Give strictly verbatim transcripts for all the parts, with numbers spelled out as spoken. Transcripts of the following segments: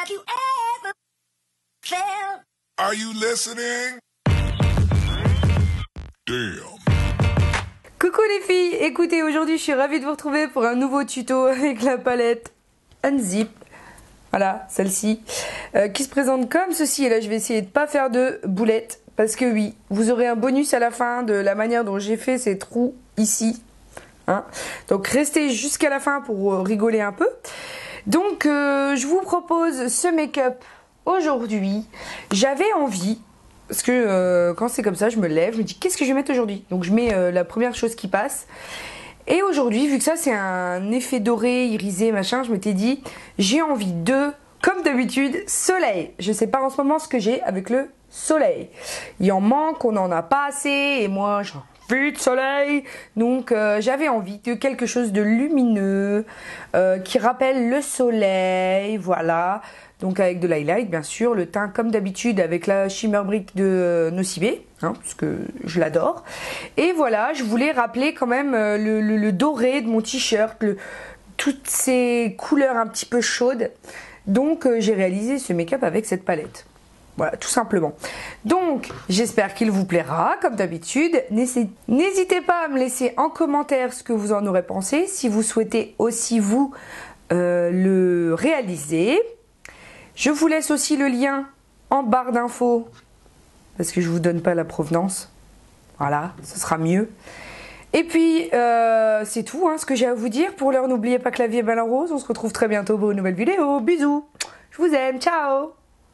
like you ever felt. Are you listening? Damn. Coucou les filles, écoutez, aujourd'hui je suis ravie de vous retrouver pour un nouveau tuto avec la palette Unzip. Voilà, celle-ci, euh, qui se présente comme ceci. Et là je vais essayer de pas faire de boulettes, parce que oui, vous aurez un bonus à la fin de la manière dont j'ai fait ces trous ici. Hein, donc restez jusqu'à la fin pour rigoler un peu. Donc euh, je vous propose ce make-up aujourd'hui. J'avais envie... Parce que euh, quand c'est comme ça, je me lève, je me dis qu'est-ce que je vais mettre aujourd'hui. Donc je mets euh, la première chose qui passe. Et aujourd'hui, vu que ça c'est un effet doré, irisé, machin, je m'étais dit j'ai envie de, comme d'habitude, soleil. Je sais pas en ce moment ce que j'ai avec le soleil. Il en manque, on n'en a pas assez, et moi j'ai envie de soleil. Donc euh, j'avais envie de quelque chose de lumineux, euh, qui rappelle le soleil, voilà. Donc avec de l'highlight bien sûr, le teint comme d'habitude avec la Shimmer Brick de Nocibé, hein, parce que je l'adore. Et voilà, je voulais rappeler quand même le, le, le doré de mon t-shirt, toutes ces couleurs un petit peu chaudes. Donc euh, j'ai réalisé ce make-up avec cette palette. Voilà, tout simplement. Donc, j'espère qu'il vous plaira, comme d'habitude. N'hésitez pas à me laisser en commentaire ce que vous en aurez pensé, si vous souhaitez aussi vous euh, le réaliser. Je vous laisse aussi le lien en barre d'infos, parce que je ne vous donne pas la provenance. Voilà, ce sera mieux. Et puis, euh, c'est tout hein, ce que j'ai à vous dire. Pour l'heure, n'oubliez pas que la vie est belle en rose. On se retrouve très bientôt pour une nouvelle vidéo. Bisous. Je vous aime. Ciao.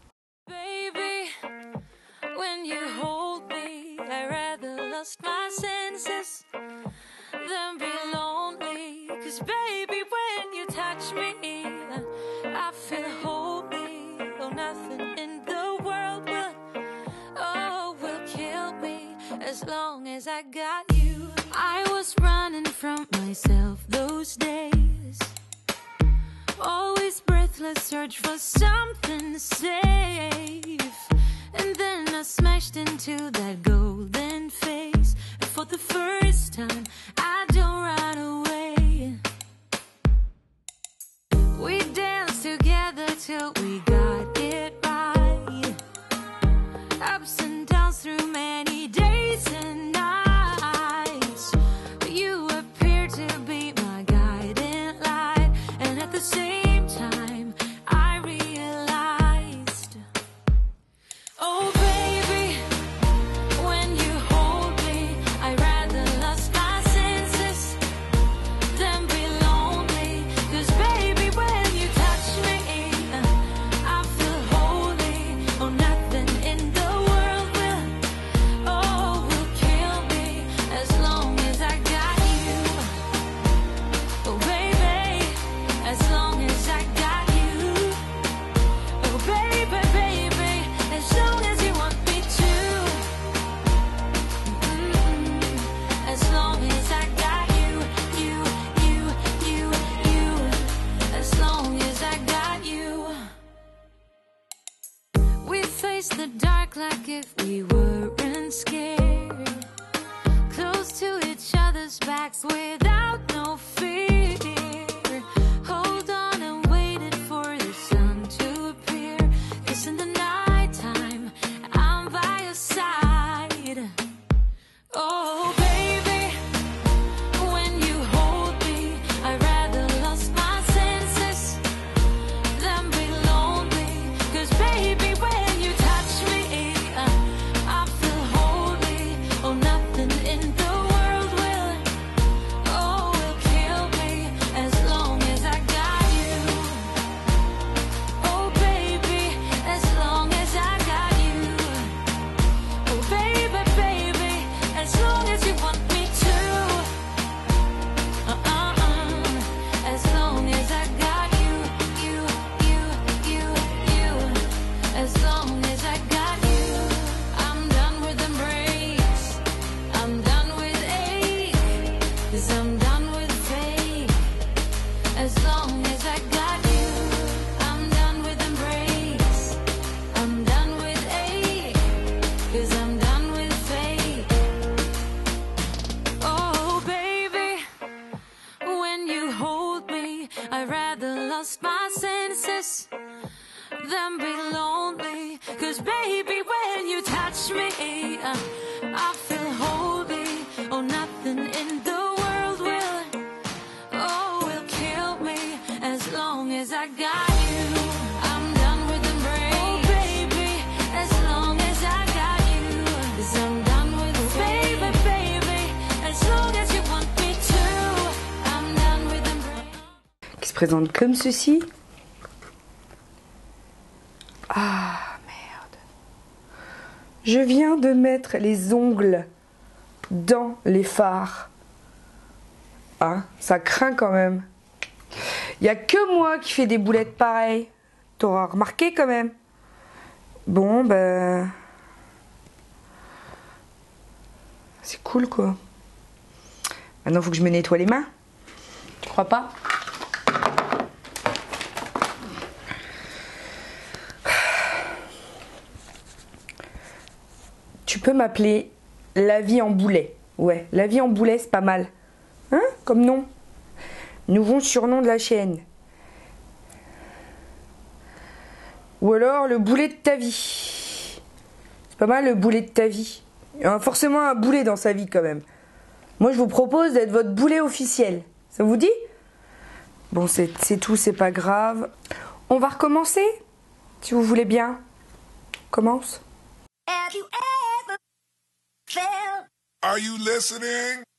Baby, when you hold me, I rather lost my senses than be lonely. 'Cause baby, when you touch me, I feel holy. Oh, nothing in the world will, oh, will kill me as long as I got you. I was running from myself those days, always breathless, search for something safe. And then I smashed into that golden face, and for the first time I don't run away. We danced together till we got it right, ups and downs through many days and nights. You appeared to be my guiding light, and at the same time I realized, oh baby, when you hold me, I rather lost my senses than be lonely. 'Cause baby, when you touch me, I feel holy. Oh, nothing in the world will, oh, will kill me as long as I got you. Oh baby, as long as I got you. Oh baby, baby, as long as you want me to. Mm-mm. As long as I got you, you, you, you, you. As long as I got you. We faced the dark like if we weren't scared, close to each other's backs without no fear. Hold on and waited for the sun to appear, 'cause in the nighttime I'm by your side. Oh baby, when you hold me, I rather lost my senses than be lonely. 'Cause baby, when you touch me, I feel holy. Oh, nothing in the world will, them be lonely. Cause baby, when you touch me, uh, I feel holy. Oh, nothing in the world will, oh, will kill me as long as I got you. I'm done with embrace. Oh, baby, as long as I got you. 'Cause I'm done with oh, baby, baby, as long as you want me to. I'm done with embrace. Qui se présente comme ceci. Ah, merde. Je viens de mettre les ongles dans les fards. Ah, ça craint quand même. Il n'y a que moi qui fais des boulettes pareilles. T'auras remarqué quand même. Bon, ben... c'est cool, quoi. Maintenant, il faut que je me nettoie les mains. Tu crois pas ? Tu peux m'appeler la vie en boulet. Ouais, la vie en boulet, c'est pas mal. Hein, comme nom. Nouveau surnom de la chaîne. Ou alors le boulet de ta vie. C'est pas mal le boulet de ta vie. Il y a forcément un boulet dans sa vie quand même. Moi je vous propose d'être votre boulet officiel. Ça vous dit? Bon, c'est c'est tout, c'est pas grave. On va recommencer? Si vous voulez bien. Commence. Have you ever felt Are you listening?